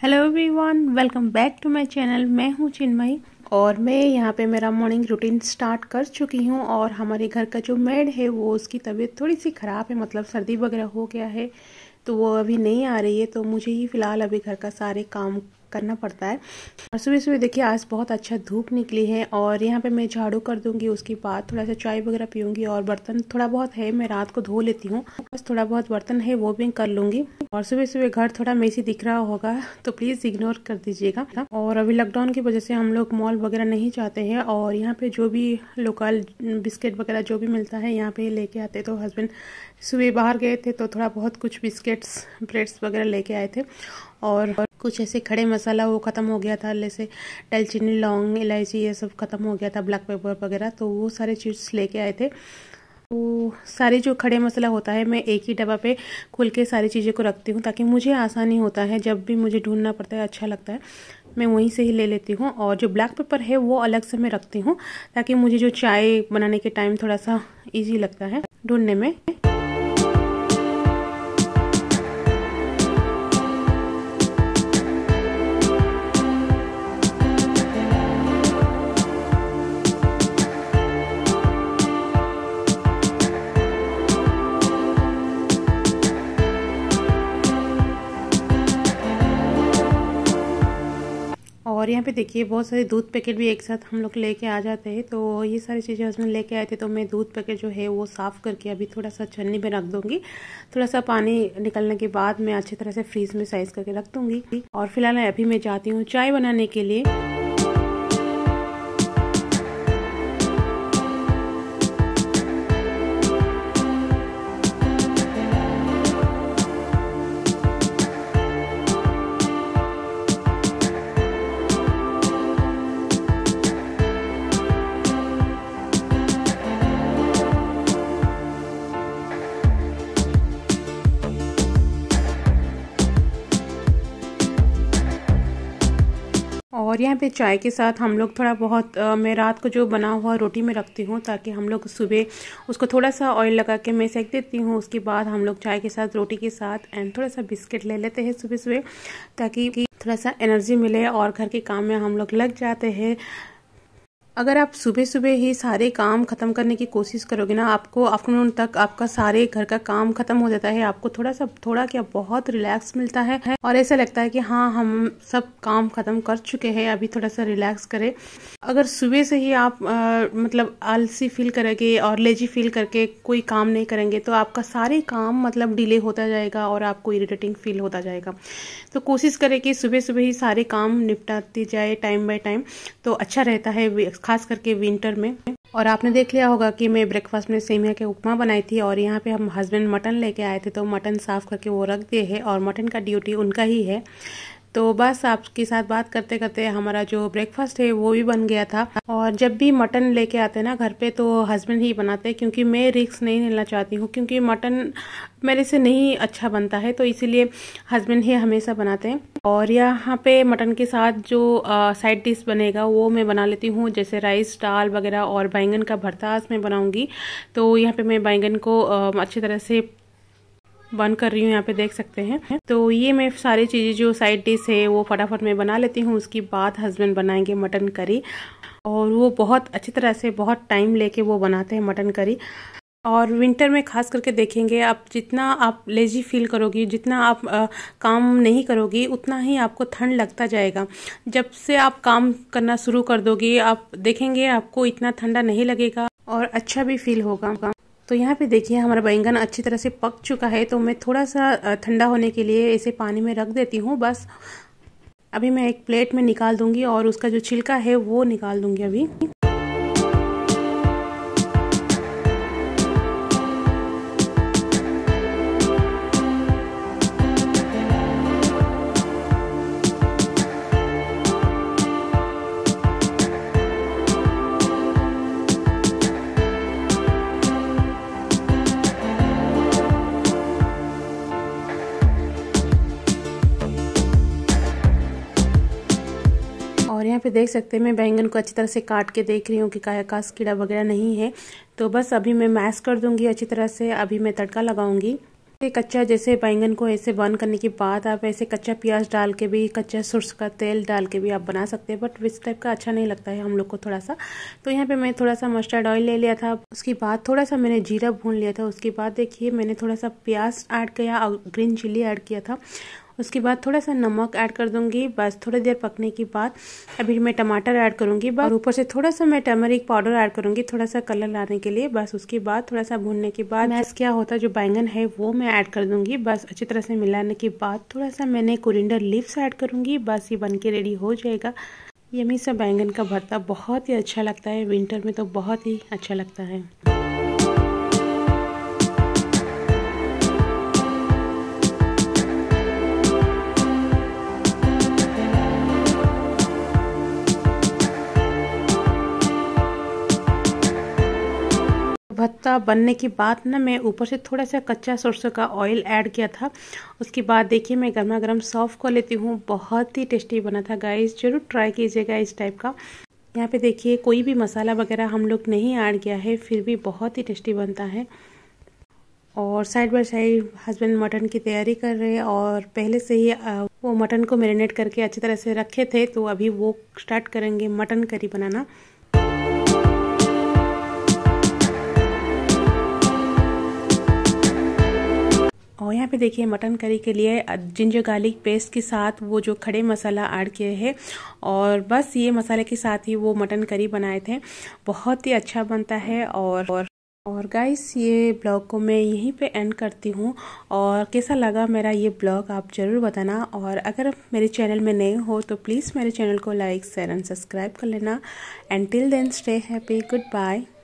Hello everyone, welcome back to my channel. मैं हूं चिन्मयी और मैं यहां पे मेरा मॉर्निंग रूटीन स्टार्ट कर चुकी हूं। और हमारे घर का जो मेड है वो उसकी तबीयत थोड़ी सी ख़राब है, मतलब सर्दी वगैरह हो गया है, तो वो अभी नहीं आ रही है। तो मुझे ही फ़िलहाल अभी घर का सारे काम करना पड़ता है। और सुबह सुबह देखिए आज बहुत अच्छा धूप निकली है और यहाँ पे मैं झाड़ू कर दूंगी, उसके बाद थोड़ा सा चाय वगैरह पीऊंगी और बर्तन थोड़ा बहुत है मैं रात को धो लेती हूँ, बस थोड़ा बहुत बर्तन है वो भी कर लूंगी। और सुबह सुबह घर थोड़ा मेसी दिख रहा होगा तो प्लीज़ इग्नोर कर दीजिएगा। और अभी लॉकडाउन की वजह से हम लोग मॉल वगैरह नहीं जाते हैं और यहाँ पे जो भी लोकल बिस्किट वगैरह जो भी मिलता है यहाँ पे लेके आते। तो हस्बैंड सुबह बाहर गए थे तो थोड़ा बहुत कुछ बिस्किट्स ब्रेड्स वगैरह लेके आए थे और कुछ ऐसे खड़े मसाला वो ख़त्म हो गया था, जैसे दालचीनी लौंग इलायची ये सब ख़त्म हो गया था, ब्लैक पेपर वगैरह, तो वो सारे चीज़ लेके आए थे। तो सारे जो खड़े मसाला होता है मैं एक ही डब्बा पे खोल के सारी चीज़ों को रखती हूँ ताकि मुझे आसानी होता है, जब भी मुझे ढूंढना पड़ता है अच्छा लगता है मैं वहीं से ही ले लेती हूँ। और जो ब्लैक पेपर है वो अलग से मैं रखती हूँ ताकि मुझे जो चाय बनाने के टाइम थोड़ा सा ईजी लगता है ढूंढने में। और यहाँ पे देखिए बहुत सारे दूध पैकेट भी एक साथ हम लोग लेके आ जाते हैं, तो ये सारी चीज़ें हस्बैंड लेके आए थे। तो मैं दूध पैकेट जो है वो साफ़ करके अभी थोड़ा सा छन्नी में रख दूंगी, थोड़ा सा पानी निकलने के बाद मैं अच्छी तरह से फ्रीज में साइज करके रख दूंगी। और फिलहाल अभी मैं जाती हूँ चाय बनाने के लिए। और यहाँ पे चाय के साथ हम लोग थोड़ा बहुत मैं रात को जो बना हुआ रोटी में रखती हूँ ताकि हम लोग सुबह उसको थोड़ा सा ऑयल लगा के मैं सेक देती हूँ। उसके बाद हम लोग चाय के साथ रोटी के साथ एंड थोड़ा सा बिस्किट ले लेते हैं सुबह सुबह ताकि थोड़ा सा एनर्जी मिले और घर के काम में हम लोग लग जाते हैं। अगर आप सुबह सुबह ही सारे काम खत्म करने की कोशिश करोगे ना, आपको आफ्टरनून तक आपका सारे घर का काम खत्म हो जाता है, आपको थोड़ा क्या बहुत रिलैक्स मिलता है और ऐसा लगता है कि हाँ हम सब काम खत्म कर चुके हैं, अभी थोड़ा सा रिलैक्स करें। अगर सुबह से ही आप मतलब आलसी फील करेंगे और लेजी फील करके कोई काम नहीं करेंगे तो आपका सारे काम मतलब डिले होता जाएगा और आपको इरिटेटिंग फील होता जाएगा। तो कोशिश करें कि सुबह सुबह ही सारे काम निपटाती जाए टाइम बाय टाइम, तो अच्छा रहता है खास करके विंटर में। और आपने देख लिया होगा कि मैं ब्रेकफास्ट में सेमिया के उपमा बनाई थी और यहाँ पे हम हस्बैंड मटन लेके आए थे, तो मटन साफ करके वो रख दिए है और मटन का ड्यूटी उनका ही है। तो बस आपके साथ बात करते करते हमारा जो ब्रेकफास्ट है वो भी बन गया था। और जब भी मटन लेके आते हैं ना घर पे तो हस्बैंड ही बनाते हैं, क्योंकि मैं रिस्क नहीं लेना चाहती हूँ, क्योंकि मटन मेरे से नहीं अच्छा बनता है, तो इसीलिए हस्बैंड ही हमेशा बनाते हैं। और यहाँ पे मटन के साथ जो साइड डिश बनेगा वो मैं बना लेती हूँ, जैसे राइस दाल वगैरह और बैंगन का भरता आज मैं बनाऊंगी। तो यहाँ पे मैं बैंगन को अच्छी तरह से बंद कर रही हूँ, यहाँ पे देख सकते हैं। तो ये मैं सारी चीज़ें जो साइड डिश है वो फटाफट मैं बना लेती हूँ। उसके बाद हस्बैंड बनाएंगे मटन करी और वो बहुत अच्छी तरह से बहुत टाइम लेके वो बनाते हैं मटन करी। और विंटर में खास करके देखेंगे आप, जितना आप लेजी फील करोगी, जितना आप काम नहीं करोगी, उतना ही आपको ठंड लगता जाएगा। जब से आप काम करना शुरू कर दोगी आप देखेंगे आपको इतना ठंडा नहीं लगेगा और अच्छा भी फील होगा। तो यहाँ पे देखिए हमारा बैंगन अच्छी तरह से पक चुका है, तो मैं थोड़ा सा ठंडा होने के लिए इसे पानी में रख देती हूँ। बस अभी मैं एक प्लेट में निकाल दूंगी और उसका जो छिलका है वो निकाल दूंगी अभी। और यहाँ पे देख सकते हैं मैं बैंगन को अच्छी तरह से काट के देख रही हूँ कि कायाकाश कीड़ा वगैरह नहीं है। तो बस अभी मैं मैश कर दूंगी अच्छी तरह से, अभी मैं तड़का लगाऊंगी। कच्चा जैसे बैंगन को ऐसे बर्न करने के बाद आप ऐसे कच्चा प्याज डाल के भी, कच्चा सरसों का तेल डाल के भी आप बना सकते हैं, बट इस टाइप का अच्छा नहीं लगता है हम लोग को थोड़ा सा। तो यहाँ पे मैं थोड़ा सा मस्टर्ड ऑयल ले लिया था, उसके बाद थोड़ा सा मैंने जीरा भून लिया था, उसके बाद देखिए मैंने थोड़ा सा प्याज ऐड किया और ग्रीन चिल्ली ऐड किया था। उसके बाद थोड़ा सा नमक ऐड कर दूंगी। बस थोड़ी देर पकने के बाद अभी मैं टमाटर ऐड करूंगी और ऊपर से थोड़ा सा मैं टर्मरिक पाउडर ऐड करूंगी, थोड़ा सा कलर लाने के लिए। बस उसके बाद थोड़ा सा भूनने के बाद मैश क्या होता है जो बैंगन है वो मैं ऐड कर दूंगी। बस अच्छी तरह से मिलाने के बाद थोड़ा सा मैंने कोरिएंडर लीव्स ऐड करूंगी। बस ये बन के रेडी हो जाएगा। यम्मी सा बैंगन का भरता बहुत ही अच्छा लगता है, विंटर में तो बहुत ही अच्छा लगता है। भत्ता बनने के बाद ना मैं ऊपर से थोड़ा सा कच्चा सरसों का ऑयल ऐड किया था। उसके बाद देखिए मैं गर्मा गर्म सर्व कर लेती हूँ। बहुत ही टेस्टी बना था गाइस, जरूर ट्राई कीजिएगा इस टाइप का। यहाँ पे देखिए कोई भी मसाला वगैरह हम लोग नहीं ऐड किया है, फिर भी बहुत ही टेस्टी बनता है। और side by side husband mutton की तैयारी कर रहे हैं और पहले से ही वो मटन को मैरिनेट करके अच्छी तरह से रखे थे, तो अभी वो स्टार्ट करेंगे मटन करी बनाना। और यहाँ पे देखिए मटन करी के लिए जिंजर गार्लिक पेस्ट के साथ वो जो खड़े मसाला ऐड किए हैं और बस ये मसाले के साथ ही वो मटन करी बनाए थे। बहुत ही अच्छा बनता है। और गाइस ये ब्लॉग को मैं यहीं पे एंड करती हूँ। और कैसा लगा मेरा ये ब्लॉग आप ज़रूर बताना। और अगर मेरे चैनल में नए हो तो प्लीज़ मेरे चैनल को लाइक शेयर एंड सब्सक्राइब कर लेना। And till then stay happy, good bye.